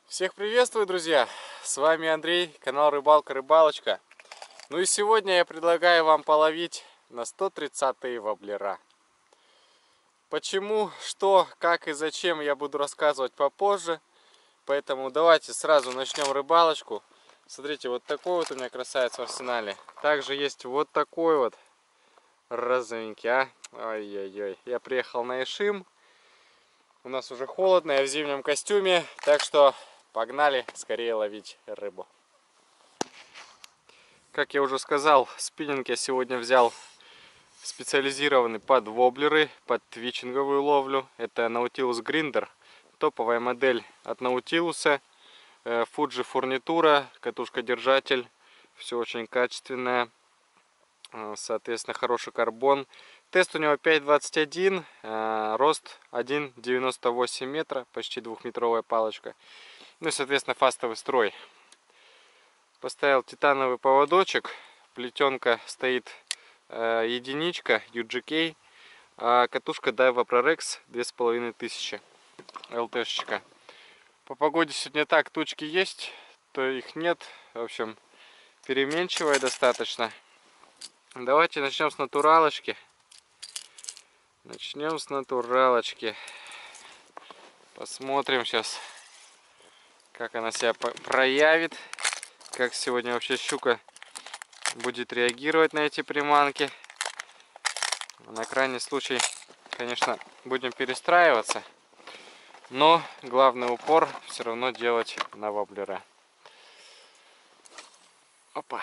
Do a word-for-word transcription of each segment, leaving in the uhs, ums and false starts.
Всех приветствую, друзья! С вами Андрей, канал Рыбалка Рыбалочка. Ну и сегодня я предлагаю вам половить на сто тридцатые воблера. Почему, что, как и зачем я буду рассказывать попозже. Поэтому давайте сразу начнем рыбалочку. Смотрите, вот такой вот у меня красавец в арсенале. Также есть вот такой вот розовенький, а. Ой-ой-ой. Я приехал на Ишим. У нас уже холодно, я в зимнем костюме, так что погнали скорее ловить рыбу. Как я уже сказал, спиннинг я сегодня взял специализированный под воблеры, под твичинговую ловлю. Это Nautilus Grinder, топовая модель от Nautilus. Fuji фурнитура, катушка-держатель, все очень качественное. Соответственно, хороший карбон. Тест у него пять двадцать один, рост один девяносто восемь метра, почти двухметровая палочка. Ну и, соответственно, фастовый строй. Поставил титановый поводочек, плетенка стоит э, единичка ю джи кей, а катушка Daiwa ProRex две с половиной тысячи ЛТшечка. По погоде сегодня так, тучки есть, то их нет, в общем, переменчивая достаточно. Давайте начнем с натуралочки. Начнем с натуралочки. Посмотрим сейчас, как она себя проявит. Как сегодня вообще щука будет реагировать на эти приманки. На крайний случай, конечно, будем перестраиваться. Но главный упор все равно делать на воблера. Опа.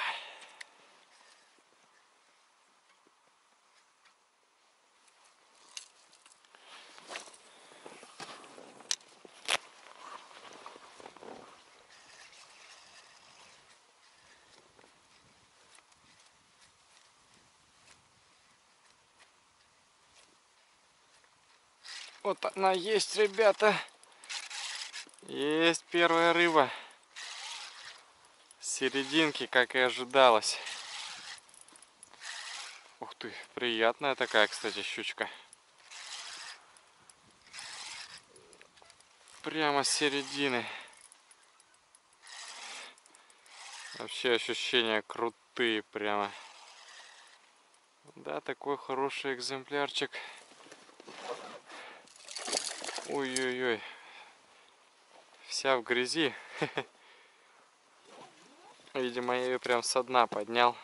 Вот она есть, ребята. Есть первая рыба. С серединки, как и ожидалось. Ух ты, приятная такая, кстати, щучка. Прямо с середины. Вообще ощущения крутые прямо. Да, такой хороший экземплярчик. Ой-ой-ой. Вся в грязи. Видимо, я ее прям со дна поднял.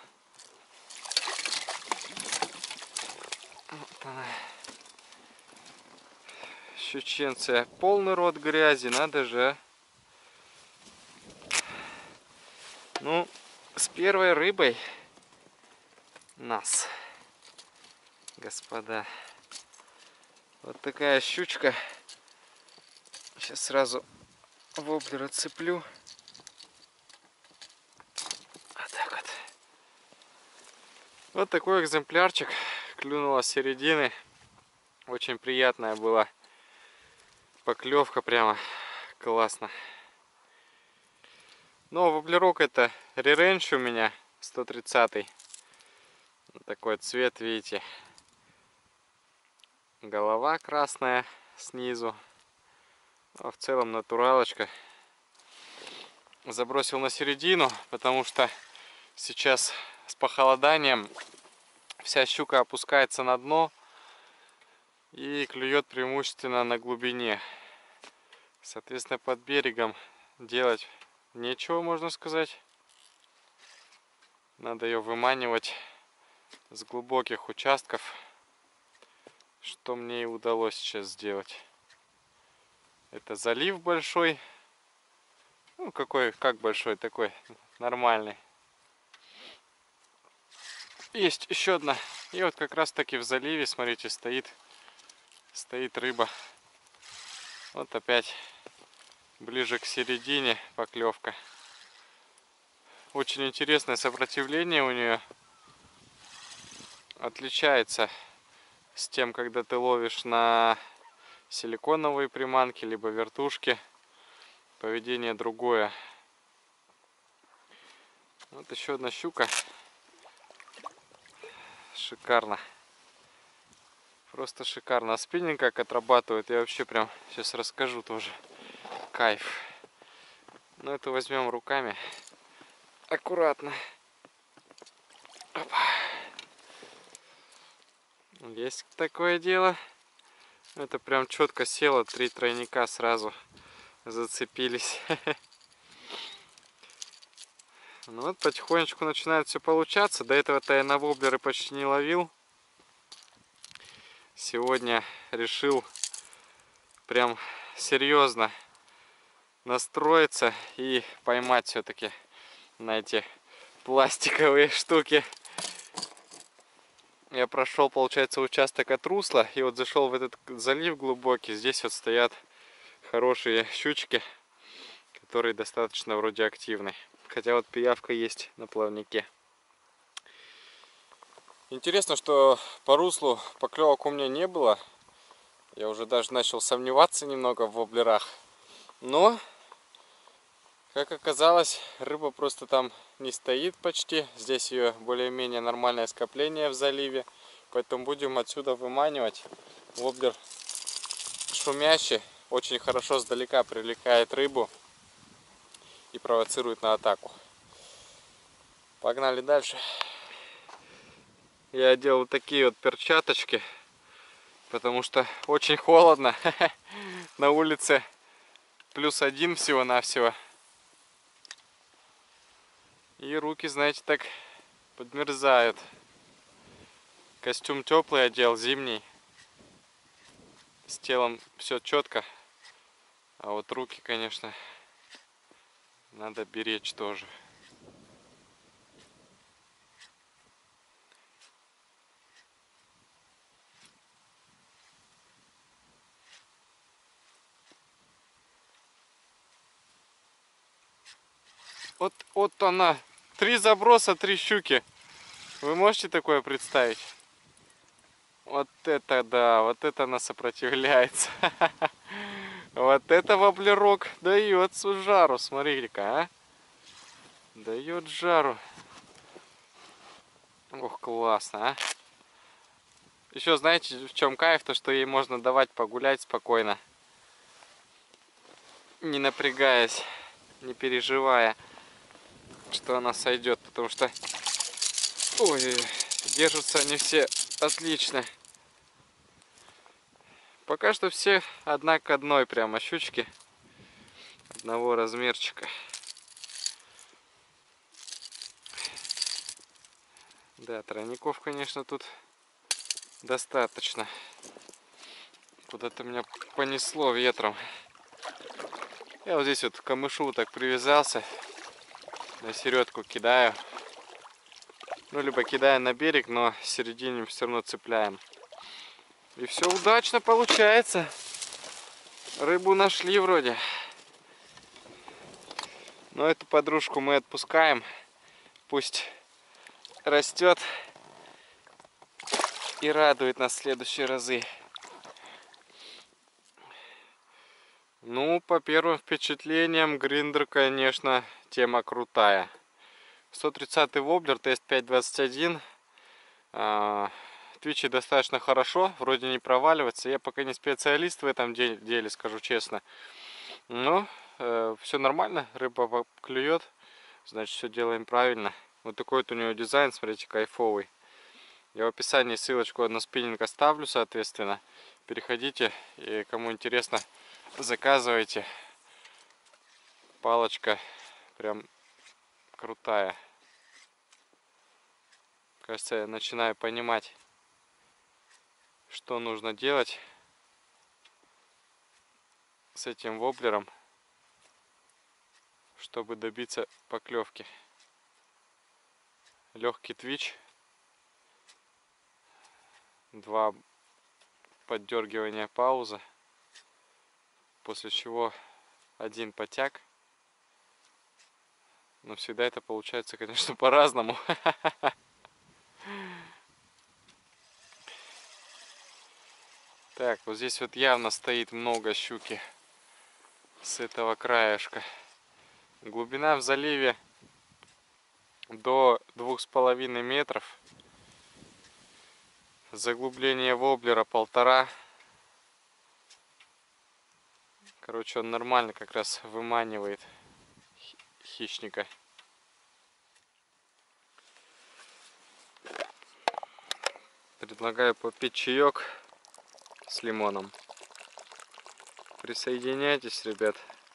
Щученция. Полный рот грязи, надо же. Ну, с первой рыбой нас, господа. Вот такая щучка. Сейчас сразу воблер отцеплю. Вот так вот. Вот такой экземплярчик. Клюнула с середины. Очень приятная была поклевка, прямо классно. Но воблерок это Re-Range у меня сто тридцатый. Такой цвет, видите. Голова красная снизу. А в целом натуралочка. Забросил на середину, потому что сейчас с похолоданием вся щука опускается на дно и клюет преимущественно на глубине. Соответственно, под берегом делать нечего, можно сказать. Надо ее выманивать с глубоких участков, что мне и удалось сейчас сделать. Это залив большой. Ну, какой, как большой, такой нормальный. Есть еще одна. И вот как раз таки в заливе, смотрите, стоит, стоит рыба. Вот опять ближе к середине поклевка. Очень интересное сопротивление у нее. Отличается с тем, когда ты ловишь на силиконовые приманки, либо вертушки. Поведение другое. Вот еще одна щука. Шикарно. Просто шикарно. А спиннинг как отрабатывает, я вообще прям сейчас расскажу тоже. Кайф. Но это возьмем руками. Аккуратно. Опа. Есть такое дело. Это прям четко село. Три тройника сразу зацепились. Ну вот потихонечку начинает все получаться. До этого-то я на воблеры почти не ловил. Сегодня решил прям серьезно настроиться и поймать все-таки на эти пластиковые штуки. Я прошел, получается, участок от русла и вот зашел в этот залив глубокий. Здесь вот стоят хорошие щучки, которые достаточно вроде активны. Хотя вот пиявка есть на плавнике. Интересно, что по руслу поклевок у меня не было. Я уже даже начал сомневаться немного в воблерах. Но, как оказалось, рыба просто там не стоит почти. Здесь ее более-менее нормальное скопление в заливе. Поэтому будем отсюда выманивать. Воблер шумящий, очень хорошо сдалека привлекает рыбу и провоцирует на атаку. Погнали дальше. Я одел вот такие вот перчаточки, потому что очень холодно. На улице плюс один всего-навсего. И руки, знаете, так подмерзают. Костюм теплый одел, зимний. С телом все четко. А вот руки, конечно, надо беречь тоже. Вот, вот она. Три заброса, три щуки. Вы можете такое представить? Вот это да, вот это она сопротивляется. Вот это воблерок дает жару, смотрите-ка, а. Дает жару. Ох, классно, а. Еще знаете, в чем кайф? То, что ей можно давать погулять спокойно. Не напрягаясь, не переживая, что она сойдет. Потому что, ой, держатся они все отлично. Пока что все одна к одной прямо щучки. Одного размерчика. Да, тройников, конечно, тут достаточно. Куда-то меня понесло ветром. Я вот здесь вот к камышу так привязался. На середку кидаю. Ну, либо кидаем на берег, но в середине все равно цепляем. И все удачно получается. Рыбу нашли вроде. Но эту подружку мы отпускаем. Пусть растет и радует нас в следующие разы. Ну, по первым впечатлениям, гриндер, конечно, тема крутая. сто тридцатый воблер, тест пять двадцать один. Твичит достаточно хорошо, вроде не проваливается. Я пока не специалист в этом деле, скажу честно. Но э, все нормально, рыба клюет, значит все делаем правильно. Вот такой вот у него дизайн, смотрите, кайфовый. Я в описании ссылочку на спиннинг оставлю, соответственно. Переходите, и кому интересно, заказывайте. Палочка прям крутая. Кажется, я начинаю понимать, что нужно делать с этим воблером, чтобы добиться поклевки. Легкий твич, два поддергивания, пауза, после чего один потяг. Но всегда это получается, конечно, по-разному. Так, вот здесь вот явно стоит много щуки с этого краешка. Глубина в заливе до двух с половиной метров. Заглубление воблера полтора. Короче, он нормально как раз выманивает хищника. Предлагаю попить чаек с лимоном. Присоединяйтесь, ребят.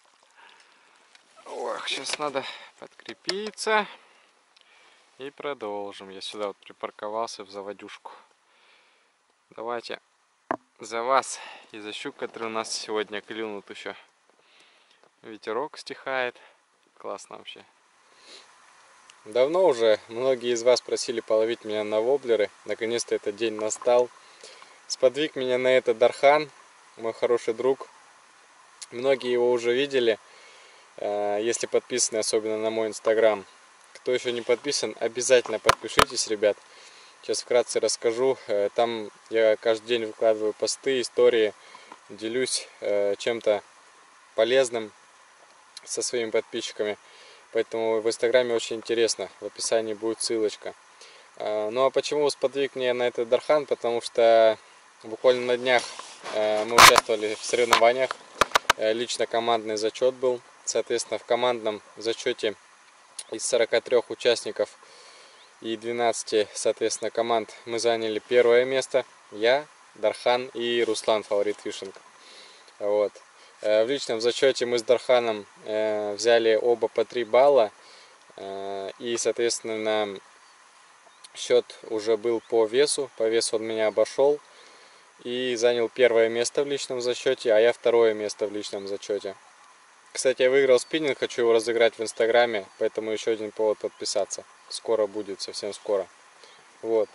Ох, сейчас надо подкрепиться. И продолжим. Я сюда вот припарковался в заводюшку. Давайте за вас и за щук, которые у нас сегодня клюнут еще. Ветерок стихает. Классно вообще. Давно уже многие из вас просили половить меня на воблеры. Наконец-то этот день настал. Сподвиг меня на это Дархан, мой хороший друг. Многие его уже видели, если подписаны, особенно на мой инстаграм. Кто еще не подписан, обязательно подпишитесь, ребят. Сейчас вкратце расскажу. Там я каждый день выкладываю посты, истории, делюсь чем-то полезным со своими подписчиками. Поэтому в инстаграме очень интересно. В описании будет ссылочка. Ну а почему сподвиг меня на этот Дархан? Потому что буквально на днях мы участвовали в соревнованиях. Лично командный зачет был. Соответственно, в командном зачете из сорока трёх участников и двенадцати, соответственно, команд мы заняли первое место. Я, Дархан и Руслан, фаворит фишинг. Вот. В личном зачете мы с Дарханом взяли оба по три балла. И, соответственно, счет уже был по весу. По весу он меня обошел. И занял первое место в личном зачете, а я второе место в личном зачете. Кстати, я выиграл спиннинг, хочу его разыграть в инстаграме, поэтому еще один повод подписаться. Скоро будет, совсем скоро. Вот.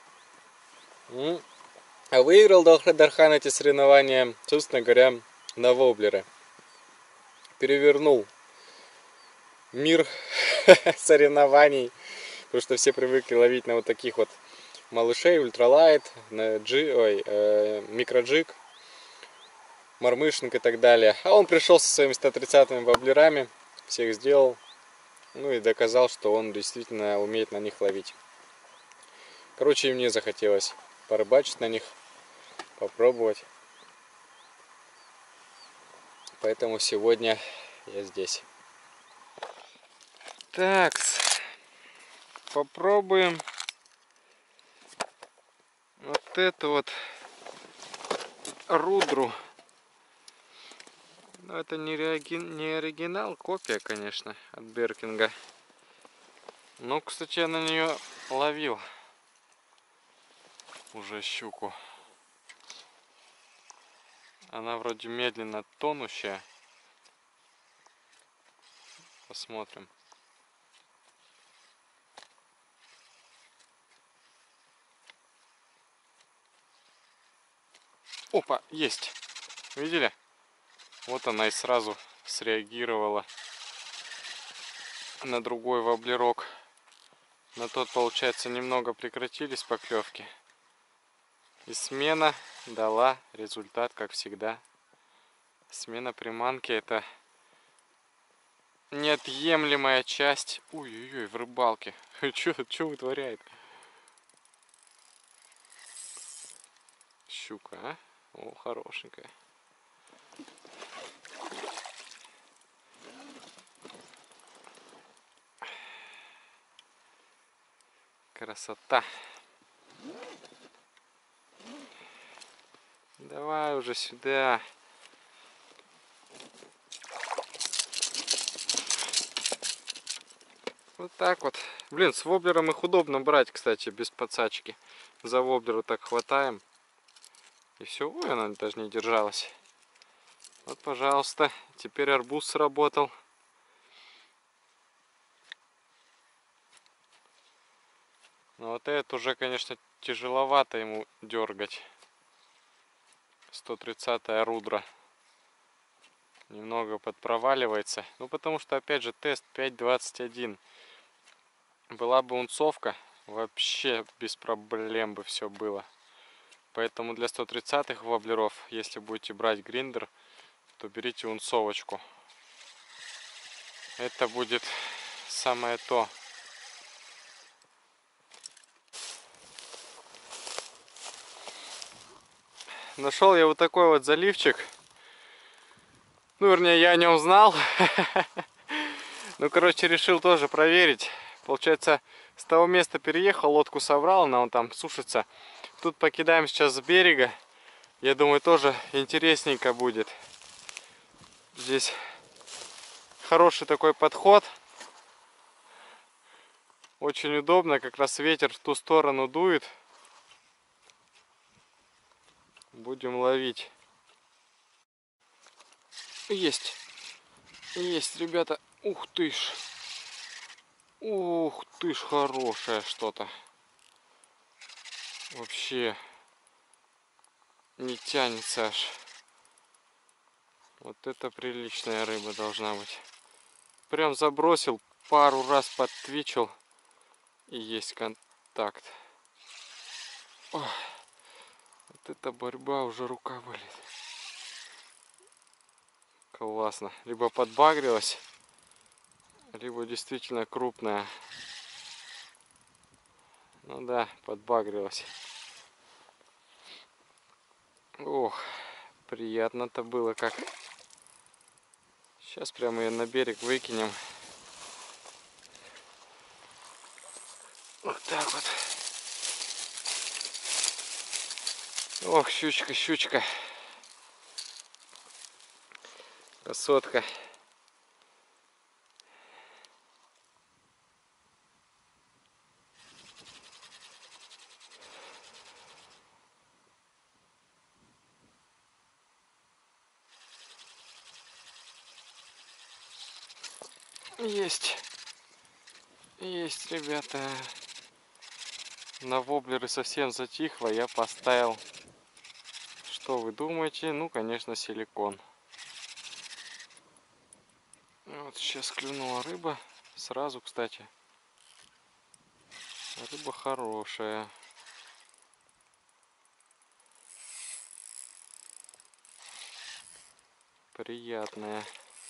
А выиграл Дархан эти соревнования, собственно говоря, на воблеры. Перевернул мир соревнований, потому что все привыкли ловить на вот таких вот малышей, ультралайт, на джи, ой, э, микроджиг, мормышник и так далее. А он пришел со своими ста тридцатыми воблерами, всех сделал, ну и доказал, что он действительно умеет на них ловить. Короче, и мне захотелось порыбачить на них, попробовать. Поэтому сегодня я здесь. Так, попробуем вот эту вот рудру. Но это не, реаги... не оригинал, копия, конечно, от Беркинга. Ну, кстати, я на нее ловил уже щуку. Она вроде медленно тонущая. Посмотрим. Опа, есть. Видели? Вот она и сразу среагировала на другой воблерок. На тот, получается, немного прекратились поклевки. И смена дала результат, как всегда. Смена приманки — это неотъемлемая часть. Ой-ой-ой, в рыбалке. Что вытворяет? Щука, а? О, хорошенькая. Красота. Давай уже сюда. Вот так вот. Блин, с воблером их удобно брать, кстати, без подсачки. За воблера так хватаем. И все. Ой, она даже не держалась. Вот, пожалуйста. Теперь арбуз сработал. Но вот это уже, конечно, тяжеловато ему дергать. сто тридцатая рудра. Немного подпроваливается. Ну, потому что, опять же, тест пять двадцать один. Была бы унцовка, вообще без проблем бы все было. Поэтому для сто тридцатых воблеров, если будете брать гриндер, то берите унцовочку. Это будет самое то. Нашел я вот такой вот заливчик. Ну, вернее, я о нем знал. Ну, короче, решил тоже проверить. Получается, с того места переехал, лодку собрал, она вон там сушится. Тут покидаем сейчас с берега. Я думаю, тоже интересненько будет. Здесь хороший такой подход. Очень удобно, как раз ветер в ту сторону дует. Будем ловить. Есть. Есть, ребята. Ух ты ж. Ух ты ж, хорошее что-то. Вообще не тянется аж. Вот это приличная рыба должна быть. Прям забросил, пару раз подтвичил. И есть контакт. Ох, вот это борьба, уже рука болит. Классно. Либо подбагрилась, либо действительно крупная. Ну да, подбагрилась. Ох, приятно-то было как. Сейчас прямо ее на берег выкинем. Вот так вот. Ох, щучка, щучка. Красотка. Есть. Есть, ребята. На воблеры совсем затихло. Я поставил. Что вы думаете? Ну, конечно, силикон. Вот сейчас клюнула рыба. Сразу, кстати. Рыба хорошая. Приятная.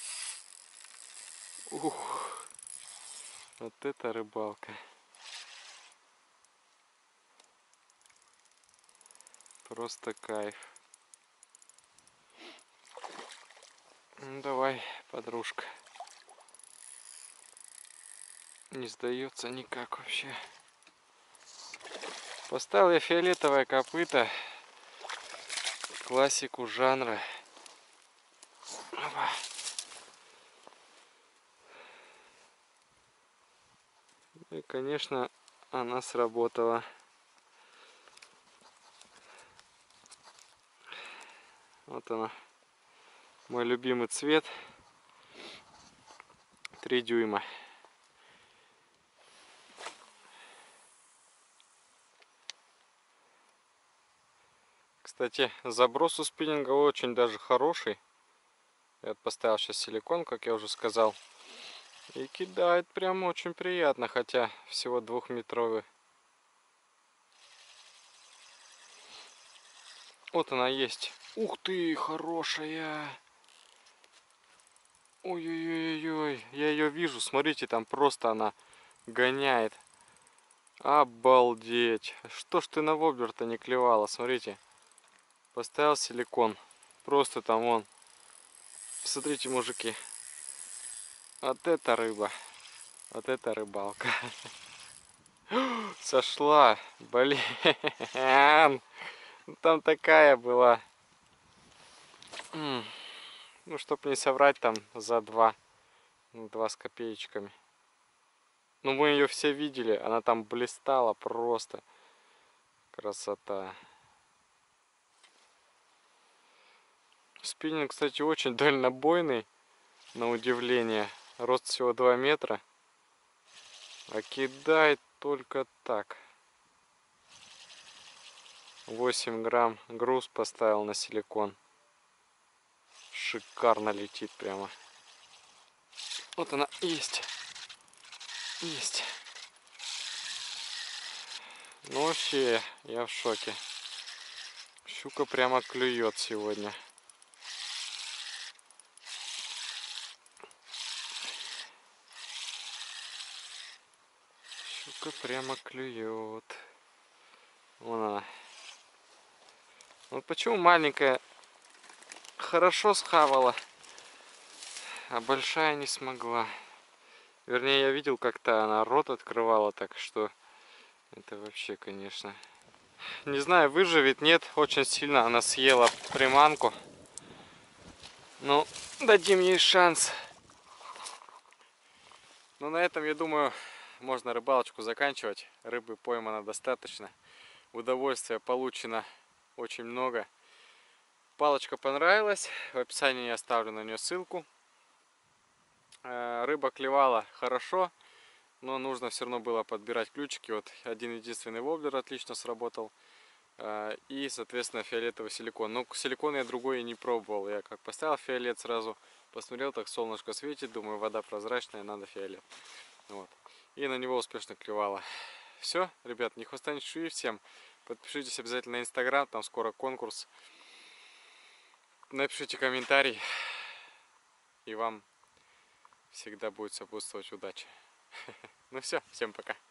Ух. Вот это рыбалка. Просто кайф. Ну, давай, подружка. Не сдается никак вообще. Поставил я фиолетовое копыто. Классику жанра. Опа. И, конечно, она сработала. Вот она. Мой любимый цвет. Три дюйма. Кстати, заброс у спиннинга очень даже хороший. Я поставил сейчас силикон, как я уже сказал. И кидает прям очень приятно, хотя всего двухметровый. Вот она есть. Ух ты, хорошая. Ой-ой-ой-ой. Я ее вижу, смотрите, там просто она гоняет. Обалдеть. Что ж ты на воблер-то не клевала, смотрите. Поставил силикон. Просто там вон. Посмотрите, мужики. Вот это рыба. Вот это рыбалка. Сошла. Блин. Там такая была. Ну, чтоб не соврать, там за два. Два с копеечками. Ну, мы ее все видели. Она там блистала просто. Красота. Спиннинг, кстати, очень дальнобойный. На удивление. Рост всего два метра. А кидает только так. восемь грамм груз поставил на силикон. Шикарно летит прямо. Вот она есть. Есть. Ну вообще, я в шоке. Щука прямо клюет сегодня. Щука прямо клюет. Вон она. Вот почему маленькая хорошо схавала, а большая не смогла. Вернее, я видел, как-то она рот открывала, так что это вообще, конечно. Не знаю, выживет, нет. Очень сильно она съела приманку. Ну, дадим ей шанс. Ну, на этом, я думаю, можно рыбалочку заканчивать. Рыбы поймано достаточно. Удовольствия получено очень много. Палочка понравилась. В описании я оставлю на нее ссылку. Рыба клевала хорошо, но нужно все равно было подбирать ключики. Вот один единственный воблер отлично сработал. И, соответственно, фиолетовый силикон. Но силикон я другой и не пробовал. Я как поставил фиолет сразу, посмотрел, так солнышко светит. Думаю, вода прозрачная, надо фиолет. Вот. И на него успешно клевало. Все, ребят, не хвоста, не чешуи всем. Подпишитесь обязательно на Инстаграм, там скоро конкурс. Напишите комментарий, и вам всегда будет сопутствовать удача. Ну все, всем пока.